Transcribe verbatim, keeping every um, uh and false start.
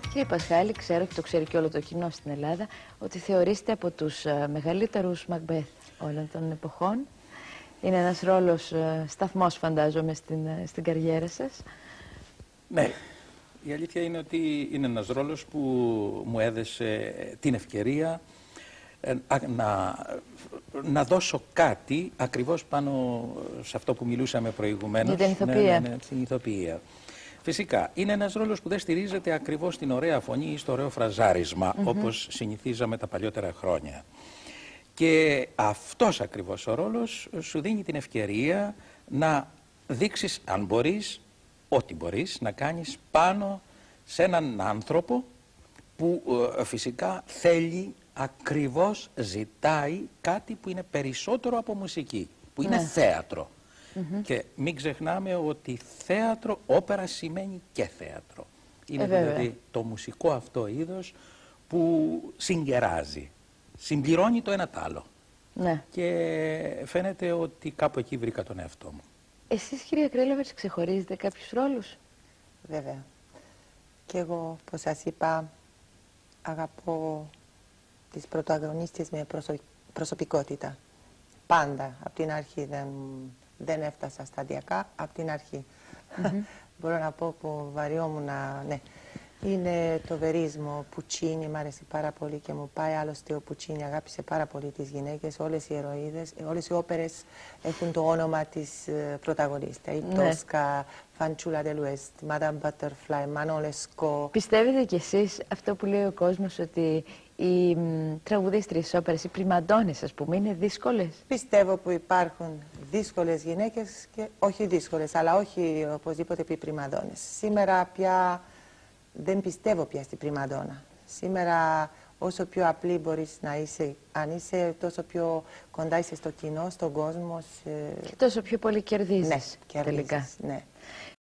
Κύριε Πασχάλη, ξέρω και το ξέρει και όλο το κοινό στην Ελλάδα ότι θεωρείστε από τους uh, μεγαλύτερους Μακμπέθ όλων των εποχών. Είναι ένας ρόλος uh, σταθμός, φαντάζομαι, στην, uh, στην καριέρα σας. Ναι, η αλήθεια είναι ότι είναι ένας ρόλος που μου έδεσε την ευκαιρία ε, να, να δώσω κάτι ακριβώς πάνω σε αυτό που μιλούσαμε προηγουμένως. Για την ηθοποιία. Ναι, ναι, ναι, την ηθοποιία. Φυσικά, είναι ένας ρόλος που δεν στηρίζεται ακριβώς στην ωραία φωνή ή στο ωραίο φραζάρισμα, mm-hmm. όπως συνηθίζαμε τα παλιότερα χρόνια. Και αυτός ακριβώς ο ρόλος σου δίνει την ευκαιρία να δείξεις, αν μπορείς, ό,τι μπορείς, να κάνεις πάνω σε έναν άνθρωπο που ε, φυσικά θέλει, ακριβώς ζητάει κάτι που είναι περισσότερο από μουσική, που είναι ναι. θέατρο. Mm-hmm. Και μην ξεχνάμε ότι θέατρο, όπερα σημαίνει και θέατρο. Είναι ε, δηλαδή το μουσικό αυτό είδος που συγκεράζει, συμπληρώνει το ένα τ' άλλο. Ναι. Και φαίνεται ότι κάπου εκεί βρήκα τον εαυτό μου. Εσείς, κυρία Κρέλεβερτς, ξεχωρίζετε κάποιους ρόλους? Βέβαια. Και εγώ, όπως σας είπα, αγαπώ τις πρωταγωνίστες με προσω... προσωπικότητα. Πάντα, από την αρχή δεν... Δεν έφτασα σταδιακά από την αρχή. Mm-hmm. Μπορώ να πω που βαριόμουν να... Ναι. Είναι το βερίσμο, Πουτσίνι, μ' αρέσει πάρα πολύ και μου πάει. Άλλωστε ο Πουτσίνι αγάπησε πάρα πολύ τις γυναίκες. Όλες οι ηρωίδες, όλες οι όπερες έχουν το όνομα της uh, πρωταγωνίστα. Η Τόσκα, Φαντσούλα de l'Ouest, Madame Butterfly, Μανόλεσκο. Πιστεύετε κι εσείς αυτό που λέει ο κόσμος, ότι οι τραγουδίστριες όπερες, οι πριμαντώνες, ας πούμε, είναι δύσκολες? Πιστεύω που υπάρχουν δύσκολες γυναίκες και όχι δύσκολες, αλλά όχι οπωσδήποτε οι πριμαντώνες. Σήμερα πια δεν πιστεύω πια στην πριμαντώνα. Σήμερα όσο πιο απλή μπορείς να είσαι, αν είσαι τόσο πιο κοντά είσαι στο κοινό, στον κόσμο. Σε... Και τόσο πιο πολύ κερδίζεις. Ναι, κερδίζεις, τελικά. Ναι.